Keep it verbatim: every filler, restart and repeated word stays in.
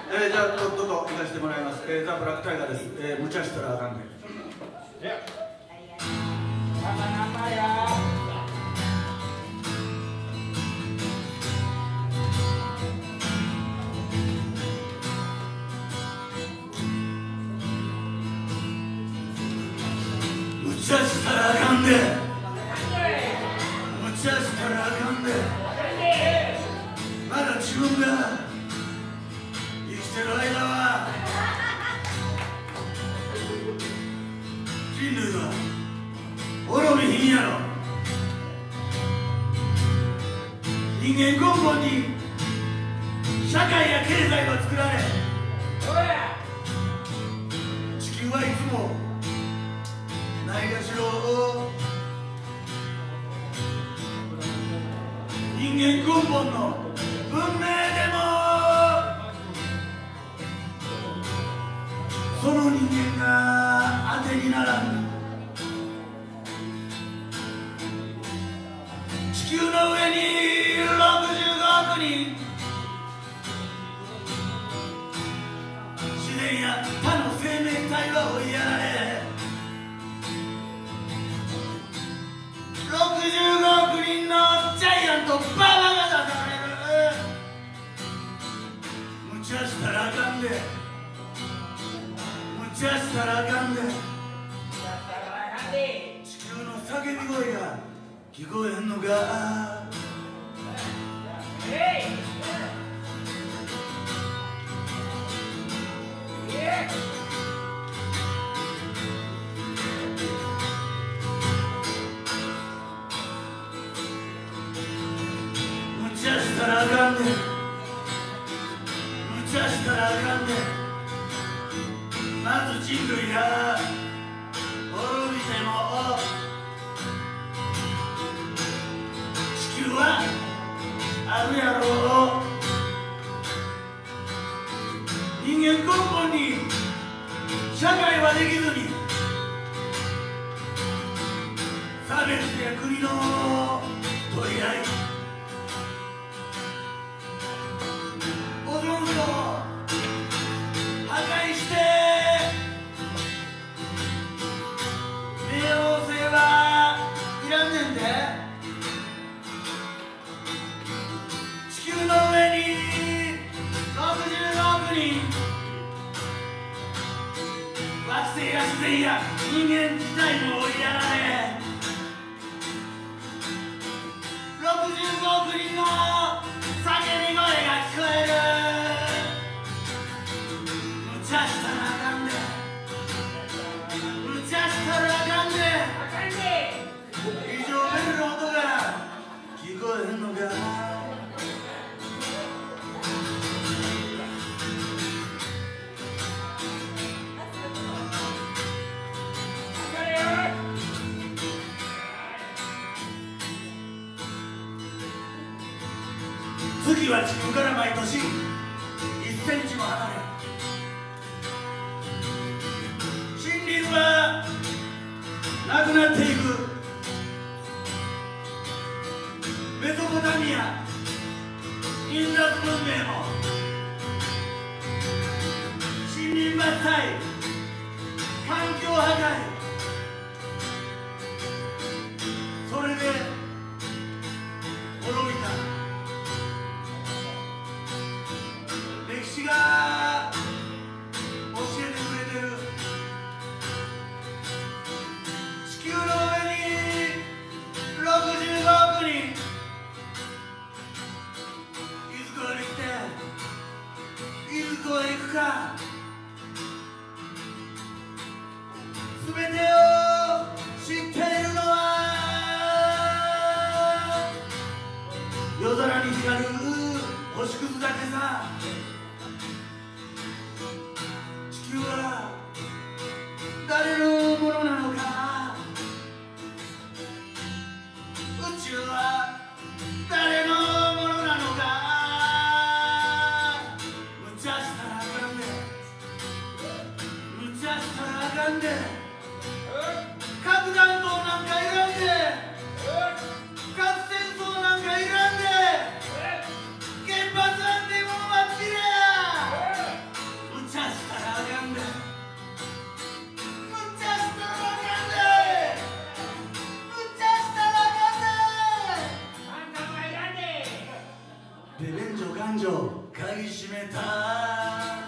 えー、じゃあとっとと行かせてもらいます。えー、ザ・ブラックタイガーです。えー、無茶したらあかんね。無茶したらあかんで。無茶したらあかんで。まだ自分が生きてる間は人類は滅びひんやろ。人間根本に社会や経済は作られ、地球はいつもないがしろ人間根本の文明でもその人間が当てにならん。地球の上にろくじゅうごおく人、自然や他の生命体は追いやられ、ろくじゅうごおく人のジャイアントババが出される。無茶したらあかんで。無茶したらあかんで。地球の叫び声が聞こえんのか。無茶したらあかんで。無茶したらあかんで。まず人類が滅びても地球はあるやろう。人間根本に社会はできずに、差別や国の取り合い、オゾン層を破壊して冥王星はいらんねんで。地球の上にろくじゅうごおく人、惑星や自然や人間自体も追いやられ、ろくじゅうごおく人の叫び声が聞こえる。無茶したらあかんで。無茶したらあかんで。以上ベルの音が聞こえんのか。月は地球から毎年いっセンチも離れ、森林はなくなっていく。メソポタミア、インダス文明も森林伐採、環境破壊、それで滅びた。歴史が教えてくれてる。地球の上にろくじゅうごおく人、いずこへ来ていずこへ行くか。すべてを知っているのは夜空に光る星屑だけさ。地球は誰のものなのか。宇宙は誰のものなのか。無茶したらあかんで。無茶したらあかんで。核弾頭なんかいらんで。核戦争なんかいらんで。原発なんてものはきれや。 で便所勘定鍵閉めた